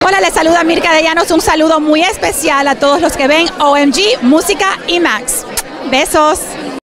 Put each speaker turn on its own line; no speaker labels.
Hola, les saluda Mirka de Llanos, un saludo muy especial a todos los que ven OMG Música y Max. Besos.